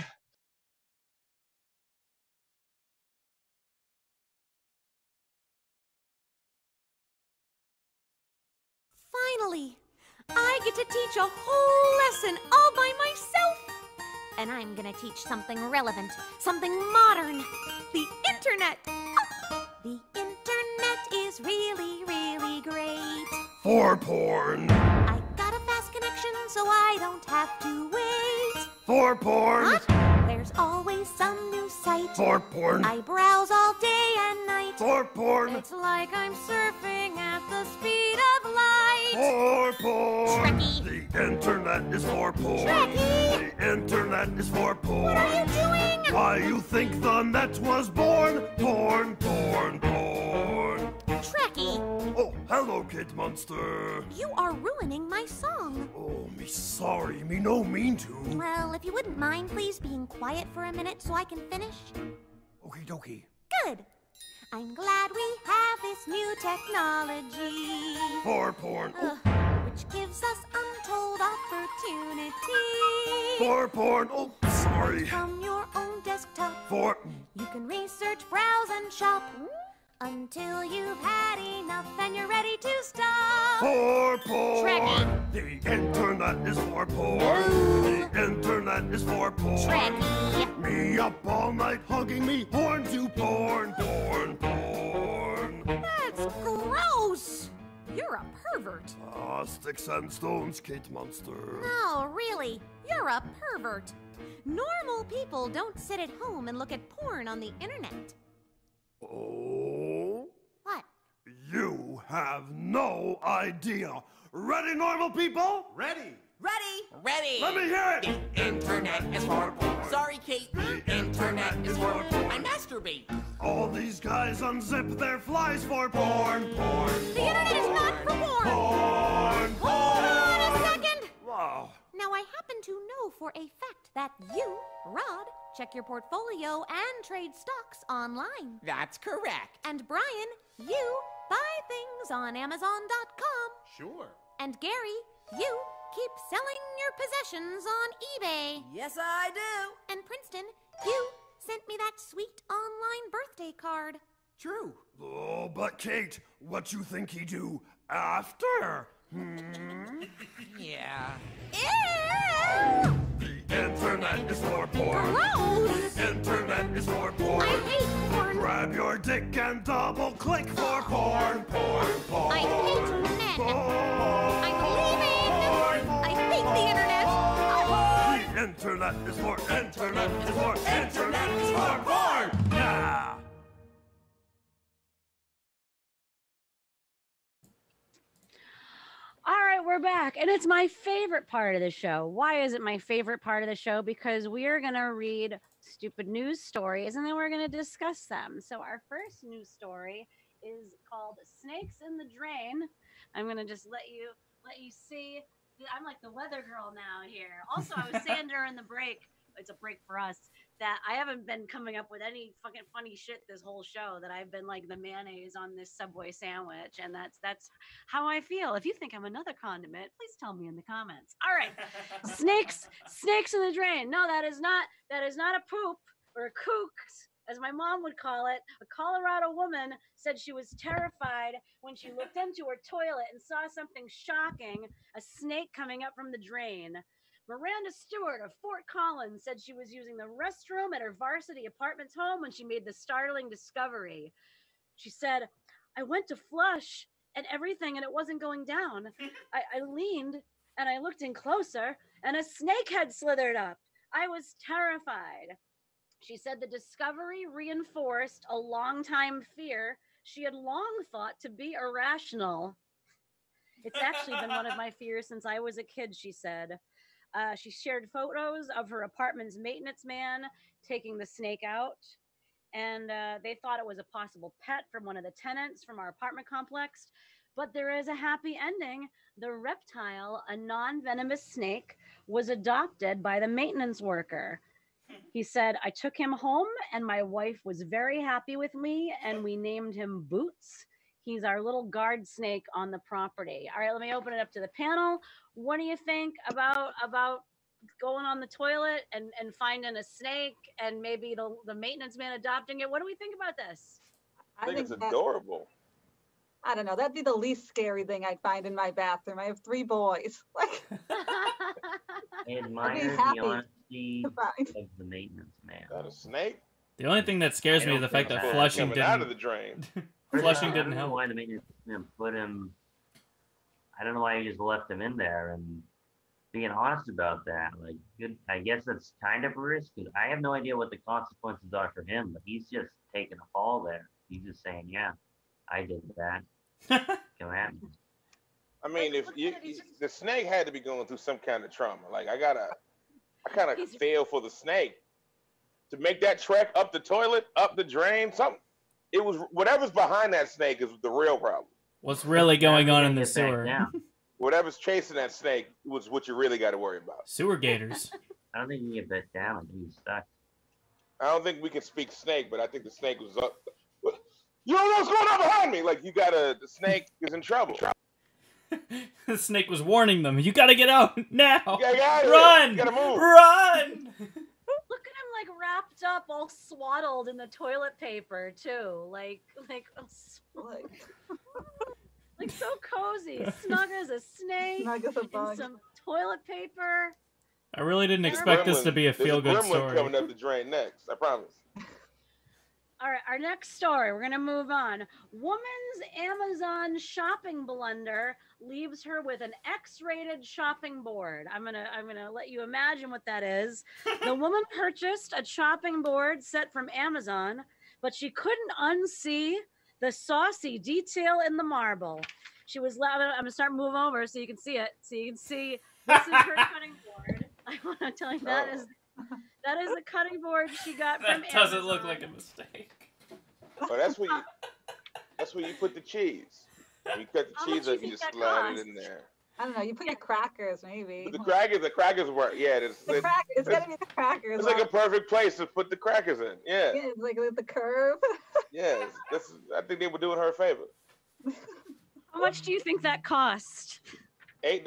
S7: Finally, I get to teach a whole lesson all by myself. And I'm gonna teach something relevant, something modern. The internet. The internet is really, really great.
S8: For porn.
S7: I got a fast connection so I don't have to wait.
S8: For porn.
S7: What? There's always some new site.
S8: For porn.
S7: I browse all day and night.
S8: For porn.
S7: It's like I'm surfing at the speed of light.
S8: For porn.
S7: Trekkie.
S8: The internet is for porn.
S7: Trekkie.
S8: The internet is for porn.
S7: What are you doing?
S8: Why you think the net was born? Porn, porn, porn.
S7: Trekkie.
S8: Oh, hello, Kid Monster.
S7: You are ruining my song.
S8: Oh, me sorry, me no mean to.
S7: Well, if you wouldn't mind, please being quiet for a minute so I can finish.
S8: Okie dokie.
S7: Good. I'm glad we have this new technology.
S8: For porn.
S7: Which gives us untold opportunity.
S8: For porn. Oh, sorry.
S7: From your own desktop.
S8: For.
S7: You can research, browse, and shop. Until you've had enough and you're ready to stop.
S8: For porn.
S7: Trekkie.
S8: The internet is for porn. The internet is for porn.
S7: Trekkie.
S8: Me up all night hugging me horn to porn, porn, porn.
S7: That's gross. You're a pervert.
S8: Ah, sticks and stones, Kate Monster.
S7: No, really. You're a pervert. Normal people don't sit at home and look at porn on the internet.
S8: Oh?
S7: What?
S8: You have no idea. Ready, normal people?
S10: Ready.
S7: Ready.
S10: Ready.
S8: Let me hear it.
S10: The internet is for porn. Sorry, Kate. The internet is for porn. I masturbate.
S8: All these guys unzip their flies for porn, porn.
S7: The internet is not for porn.
S8: Porn.
S7: Hold on a second.
S8: Wow.
S7: Now, I happen to know for a fact that you, Rod, check your portfolio and trade stocks online.
S10: That's correct.
S7: And Brian, you buy things on Amazon.com.
S10: Sure.
S7: And Gary, you keep selling your possessions on eBay.
S10: Yes, I do.
S7: And Princeton, you sent me that sweet online birthday card.
S10: True.
S8: Oh, but Kate, what you think he do after?
S10: Yeah.
S7: Ew!
S8: The internet is for porn.
S7: Gross!
S8: The internet is for porn.
S7: I hate porn.
S8: Grab your dick and double click for porn, porn, porn.
S7: I hate men.
S8: Porn.
S7: I'm leaving. I hate the internet.
S8: The internet is for porn. Yeah.
S2: All right, we're back. And it's my favorite part of the show. Why is it my favorite part of the show? Because we are going to read stupid news stories and then we're going to discuss them. So our first news story is called Snakes in the Drain. I'm going to just let you see. I'm like the weather girl now here. Also, I was saying during the break, it's a break for us, that I haven't been coming up with any fucking funny shit this whole show, that I've been like the mayonnaise on this Subway sandwich, and that's how I feel. If you think I'm another condiment, please tell me in the comments. All right. snakes in the drain. No, that is not a poop or a kook, as my mom would call it. A Colorado woman said she was terrified when she looked into her toilet and saw something shocking, a snake coming up from the drain. Miranda Stewart of Fort Collins said she was using the restroom at her Varsity Apartments home when she made the startling discovery. She said, I went to flush and everything and it wasn't going down. I leaned and I looked in closer and a snake had slithered up. I was terrified. She said the discovery reinforced a long-time fear she had long thought to be irrational. It's actually been one of my fears since I was a kid, she said. She shared photos of her apartment's maintenance man taking the snake out, and they thought it was a possible pet from one of the tenants from our apartment complex. But there is a happy ending. The reptile, a non-venomous snake, was adopted by the maintenance worker. He said, I took him home and my wife was very happy with me and we named him Boots. He's our little guard snake on the property. All right, let me open it up to the panel. What do you think about going on the toilet and finding a snake and maybe the maintenance man adopting it? What do we think about this?
S27: I think it's adorable.
S11: I don't know. That'd be the least scary thing I'd find in my bathroom. I have 3 boys. Like,
S12: I admire
S11: happy
S12: the honesty of the maintenance man.
S27: Got a snake?
S13: The only thing that scares me is the fact that flushing
S27: Coming
S13: didn't.
S27: out of the drain.
S13: Flushing
S12: I
S13: didn't
S12: don't know
S13: help.
S12: why the maintenance man put him. I don't know why he just left him in there. And being honest about that, like, good. I guess that's kind of a risk because I have no idea what the consequences are for him. But he's just taking a fall there. He's just saying, "Yeah, I did that." Come at me.
S27: I mean, if the snake had to be going through some kind of trauma. Like I kind of feel for the snake to make that trek up the toilet, up the drain. Something. It was whatever's behind that snake is the real problem.
S13: What's really going on in the sewer?
S27: Whatever's chasing that snake was what you really got to worry about.
S13: Sewer gators.
S12: I don't think you can get bit down. I think he's stuck.
S27: I don't think we can speak snake, but I think the snake was up. You don't know what's going on behind me. Like the snake is in trouble.
S13: The snake was warning them. You gotta get out now.
S27: You gotta get out of here.
S13: Run!
S27: You gotta move.
S13: Run!
S2: Look at him like wrapped up, all swaddled in the toilet paper too. Like so cozy, snug as a snake,
S11: snug as a bug.
S2: and some toilet paper.
S13: I really didn't expect this to be a feel-good
S27: There's a gremlin
S13: story.
S27: coming up the drain next. I promise.
S2: All right, our next story. We're gonna move on. Woman's Amazon shopping blunder leaves her with an X-rated shopping board. I'm gonna let you imagine what that is. The woman purchased a chopping board set from Amazon, but she couldn't unsee the saucy detail in the marble. She was. I'm gonna start moving over so you can see it. So you can see this is her cutting board. I want to tell you that is the cutting board she got from
S13: That doesn't
S2: Amazon.
S13: look like a mistake.
S27: Oh, that's where you put the cheese. When you cut the
S11: How
S27: cheese
S11: much
S27: up,
S11: do
S27: you
S11: you
S27: just
S11: think that
S27: slide it
S11: cost?
S27: in there.
S11: I don't know. You put your crackers, maybe.
S27: But the crackers work. Yeah,
S11: It's gotta be the crackers.
S27: It's like a perfect place to put the crackers in. Yeah.
S11: Yeah, it's like with the curve.
S27: Yes. I think they were doing her a favor.
S2: How much do you think that cost?
S27: $8.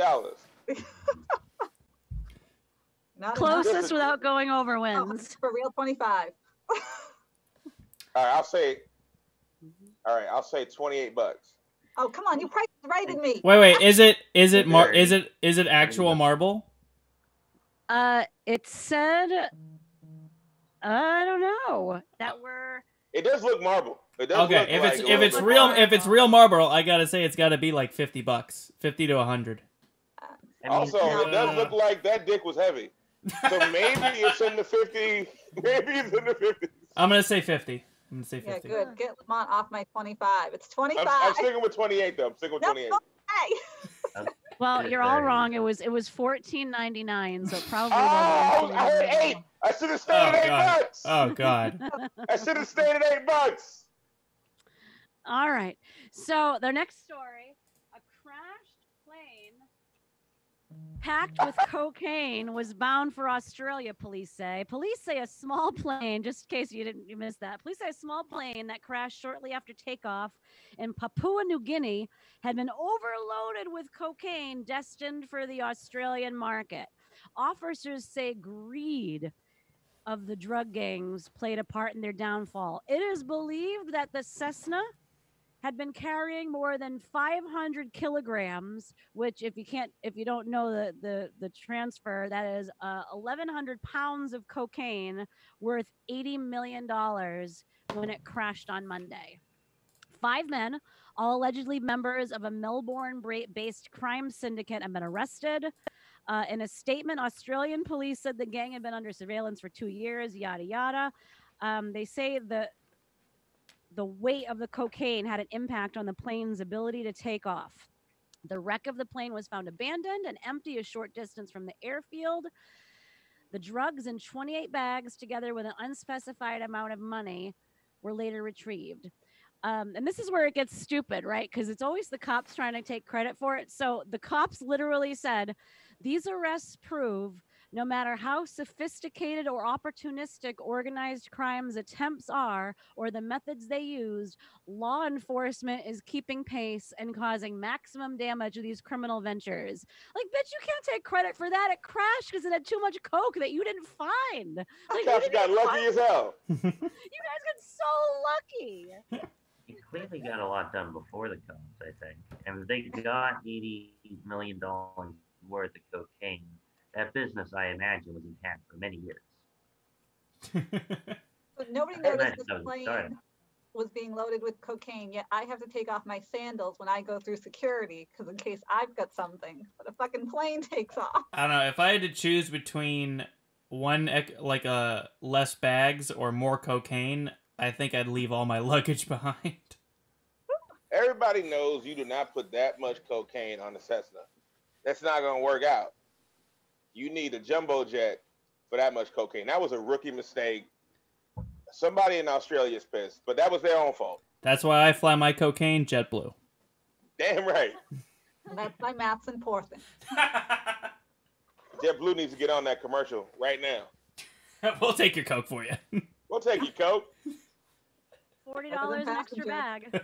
S11: Not
S2: Closest
S11: enough.
S2: without going over wins.
S11: For real, 25.
S27: All right, I'll say $28.
S11: Oh, come on, you priced right in me.
S13: Wait. Is it actual marble?
S2: It said, I don't know that we're.
S27: It does look marble. It does
S13: Okay,
S27: look
S13: if it's real marble, I gotta say it's gotta be like $50, 50 to 100.
S27: Also, it does look like that dick was heavy. So maybe it's in the 50. Maybe it's in the 50.
S13: I'm gonna say 50. I'm gonna say
S11: Yeah,
S13: 50.
S11: good. Get Lamont off my 25. It's 25.
S27: I'm sticking with 28 though. I'm sticking with 28.
S2: Well, you're all wrong. It was $14.99, so probably.
S27: Oh, I heard 8. I should have stayed at $8.
S13: Oh God.
S27: I should have stayed at $8.
S2: All right. So the next story: a crashed plane packed with cocaine was bound for Australia. Police say a small plane. Just in case you missed that, police say a small plane that crashed shortly after takeoff in Papua New Guinea had been overloaded with cocaine destined for the Australian market. Officers say greed of the drug gangs played a part in their downfall. It is believed that the Cessna had been carrying more than 500 kilograms, which if you don't know the transfer, that is 1,100 pounds of cocaine worth $80 million when it crashed on Monday. 5 men, all allegedly members of a Melbourne-based crime syndicate, have been arrested. In a statement, Australian police said the gang had been under surveillance for 2 years, yada, yada. They say the weight of the cocaine had an impact on the plane's ability to take off. The wreck of the plane was found abandoned and empty a short distance from the airfield. The drugs in 28 bags, together with an unspecified amount of money, were later retrieved. And this is where it gets stupid, right? Because it's always the cops trying to take credit for it. So the cops literally said, these arrests prove no matter how sophisticated or opportunistic organized crimes attempts are or the methods they used, law enforcement is keeping pace and causing maximum damage to these criminal ventures. Like, bitch, you can't take credit for that. It crashed because it had too much coke that you didn't find. Like,
S27: Cops got lucky as hell.
S2: You guys got so lucky.
S12: He clearly got a lot done before the cops, I think. And they got $80 million worth of cocaine. That business, I imagine, was intact for many years.
S11: But nobody noticed this plane was being loaded with cocaine, yet I have to take off my sandals when I go through security because in case I've got something. But a fucking plane takes off.
S13: I don't know. If I had to choose between less bags or more cocaine, I think I'd leave all my luggage behind.
S27: Everybody knows you do not put that much cocaine on the Cessna. That's not going to work out. You need a jumbo jet for that much cocaine. That was a rookie mistake. Somebody in Australia is pissed, but that was their own fault.
S13: That's why I fly my cocaine JetBlue.
S27: Damn right.
S11: And that's my maps and Portland.
S27: JetBlue needs to get on that commercial right now.
S13: We'll take your coke for you.
S27: We'll take your coke.
S2: $40 an extra bag.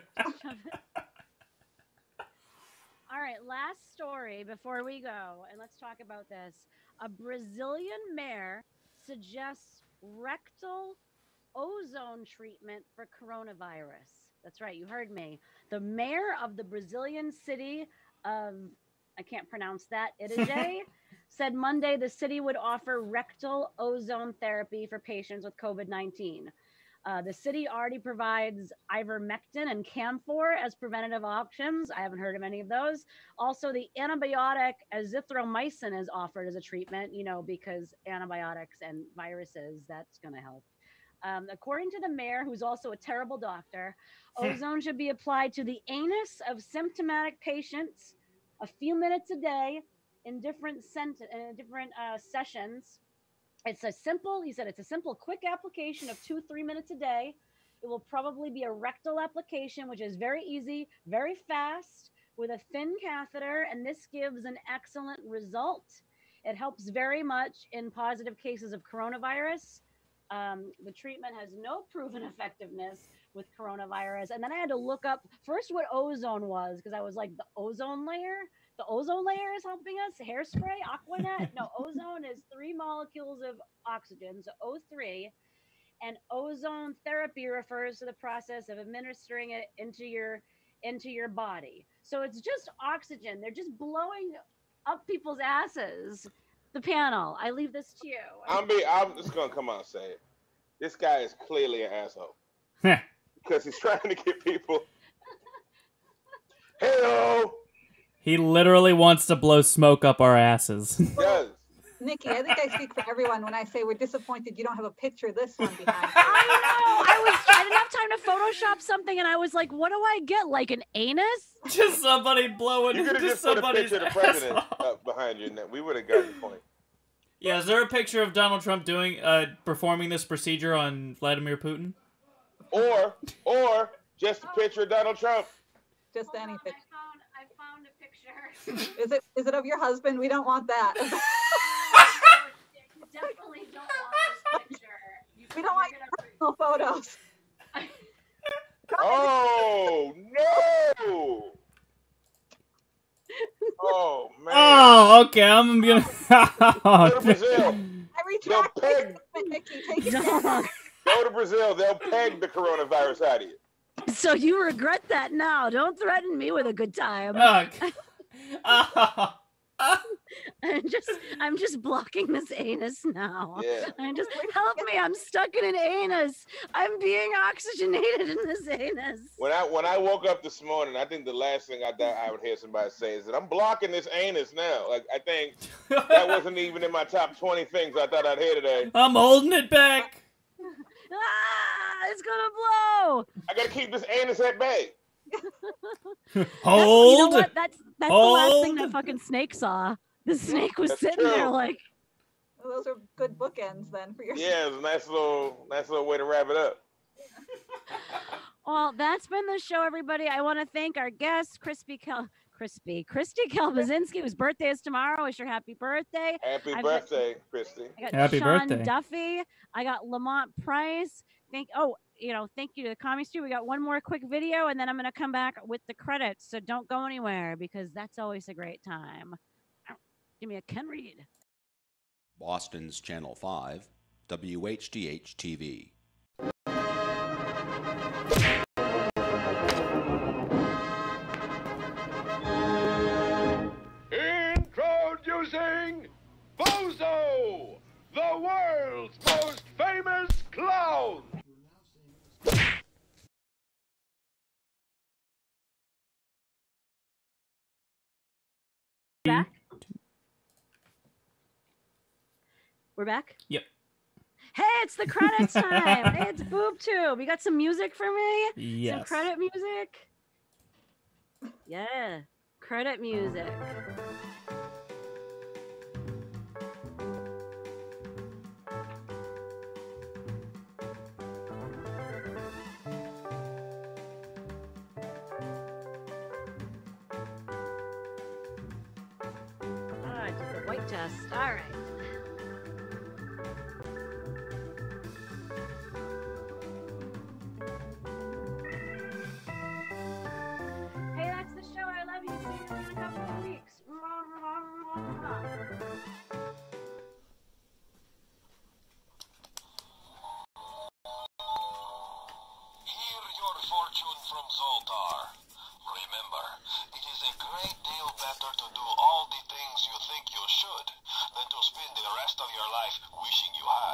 S2: All right, last story before we go, and let's talk about this. A Brazilian mayor suggests rectal ozone treatment for coronavirus. That's right, you heard me. The mayor of the Brazilian city of, I can't pronounce that, Itajé, said Monday the city would offer rectal ozone therapy for patients with COVID-19. The city already provides ivermectin and camphor as preventative options. I haven't heard of any of those. Also, the antibiotic azithromycin is offered as a treatment, you know, because antibiotics and viruses, that's going to help. According to the mayor, who's also a terrible doctor, ozone should be applied to the anus of symptomatic patients a few minutes a day in different sessions. It's a simple, he said, it's a simple, quick application of 2-3 minutes a day. It will probably be a rectal application, which is very easy, very fast, with a thin catheter, and this gives an excellent result. It helps very much in positive cases of coronavirus. The treatment has no proven effectiveness with coronavirus. And then I had to look up first what ozone was, because I was like, the ozone layer? The ozone layer is helping us? Hairspray? Aquanet? No, ozone is 3 molecules of oxygen, so O3. And ozone therapy refers to the process of administering it into your body. So it's just oxygen. They're just blowing up people's asses. The panel, I leave this to you.
S27: I'm just going to come out and say it. This guy is clearly an asshole. Because he's trying to get people. Hello.
S13: He literally wants to blow smoke up our asses.
S27: He does.
S11: Nikki, I think I speak for everyone when I say we're disappointed you don't have a picture of this one behind you.
S2: I didn't have time to Photoshop something, and I was like, what do I get? Like an anus?
S13: Just somebody blowing
S27: You could have
S13: into
S27: just put a
S13: somebody's
S27: picture of the president up behind you, and we would have gotten the point.
S13: Yeah, is there a picture of Donald Trump performing this procedure on Vladimir Putin?
S27: Or just a picture of Donald Trump.
S11: Just anything.
S2: I found a picture.
S11: Is it of your husband? We don't want that.
S2: You definitely don't want this picture.
S11: We don't want your personal photos.
S27: Oh, no! Oh, man.
S13: Oh, okay, I'm gonna...
S27: Go to Brazil.
S11: I retract my statement, Nikki. Take it back.
S27: Go to Brazil. They'll peg the coronavirus out of you.
S2: So you regret that now. Don't threaten me with a good time. I'm just blocking this anus now.
S27: Yeah.
S2: Help me. I'm stuck in an anus. I'm being oxygenated in this anus.
S27: When I woke up this morning, I think the last thing I thought I would hear somebody say is that I'm blocking this anus now. Like, I think that wasn't even in my top 20 things I thought I'd hear today.
S13: I'm holding it back.
S2: It's gonna blow.
S27: I gotta keep this anus at bay.
S13: Hold.
S2: You know what? That's the last thing that fucking snake saw. The snake was
S27: That's
S2: sitting there
S27: true.
S2: like.
S11: Well, those are good bookends then for your.
S27: Yeah, it's a nice little way to wrap it up.
S2: Well, that's been the show, everybody. I want to thank our guest, Christy Kelbazinski, whose birthday is tomorrow. Wish her happy birthday.
S27: Happy birthday, Christy.
S2: I got
S13: Happy
S2: Sean
S13: birthday.
S2: Duffy. I got Lamont Price. Thank you to the Comedy Stew. We got one more quick video, and then I'm going to come back with the credits. So don't go anywhere because that's always a great time. Give me a Ken Reed.
S9: Boston's Channel 5, WHDH TV.
S8: Introducing Bozo, the world's most famous clown.
S2: Back? We're back?
S13: Yep.
S2: Hey, it's the credits time. Hey, it's Boob Tube. You got some music for me? Some
S13: Yes.
S2: credit music? Yeah, credit music. I did the white test. All right. Hey, that's the show. I love you. See you in a couple of weeks.
S14: Hear your fortune from Zoltar. Remember, it is a great deal better to do all the things you think you should than to spend the rest of your life wishing you had.